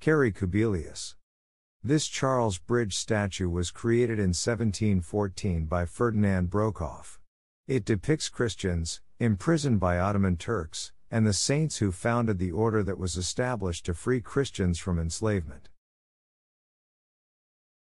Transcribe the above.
Kerry Kubilius. This Charles Bridge statue was created in 1714 by Ferdinand Brokoff. It depicts Christians, imprisoned by Ottoman Turks, and the saints who founded the order that was established to free Christians from enslavement.